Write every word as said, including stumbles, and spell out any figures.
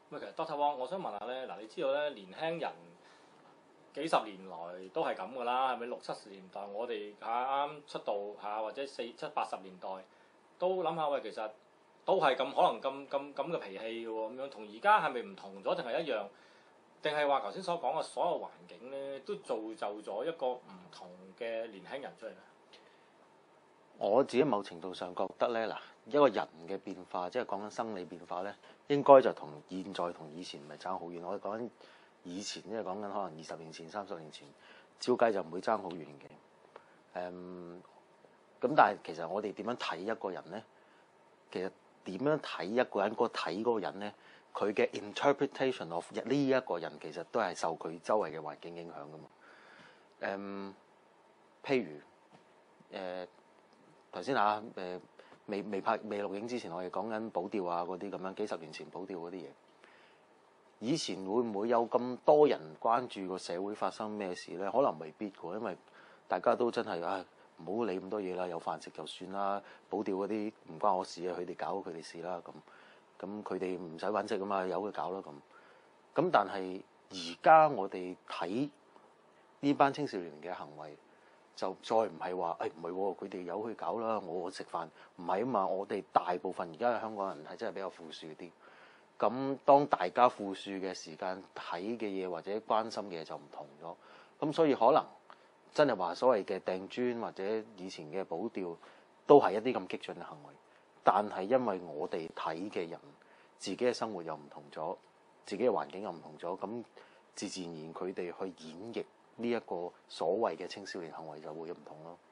喂，其實 Doctor Wong，我想問下咧，嗱，你知道咧，年輕人幾十年來都係咁噶啦，係咪？六七十年代我哋嚇啱出道嚇，或者四七八十年代都諗下喂，其實都係咁可能咁咁咁嘅脾氣嘅喎，咁樣同而家係咪唔同咗，定係一樣？定係話頭先所講嘅所有環境咧，都造就咗一個唔同嘅年輕人出嚟咧？ 我自己某程度上覺得咧，嗱，一個人嘅變化，即係講緊生理變化咧，應該就同現在同以前唔係爭好遠。我哋講緊以前，即係講緊可能二十年前、三十年前，照計就唔會爭好遠嘅。誒、嗯，咁但係其實我哋點樣睇一個人咧？其實點樣睇一個人，嗰個睇嗰個人咧，佢嘅 interpretation of 呢一個人，其實都係受佢周圍嘅環境影響噶嘛。誒、嗯，譬如誒。頭先啊，誒未未拍未錄影之前，我哋講緊保釣啊嗰啲咁樣，幾十年前保釣嗰啲嘢。以前會唔會有咁多人關注個社會發生咩事咧？可能未必嘅，因為大家都真係啊，唔好理咁多嘢啦，有飯食就算啦。保釣嗰啲唔關我事啊，佢哋搞佢哋事啦。咁咁佢哋唔使揾食啊嘛，由佢搞啦咁。咁但係而家我哋睇呢班青少年嘅行為，就再唔係話，誒唔係喎，佢哋由佢搞啦，我食飯唔係啊嘛。我哋大部分而家嘅香港人係真係比較富庶啲。咁當大家富庶嘅時間，睇嘅嘢或者關心嘅嘢就唔同咗。咁所以可能真係話所謂嘅掟磚或者以前嘅保釣，都係一啲咁激進嘅行為。但係因為我哋睇嘅人，自己嘅生活又唔同咗，自己嘅環境又唔同咗，咁自自然然佢哋去演繹呢一個所謂嘅青少年行為就會唔同咯。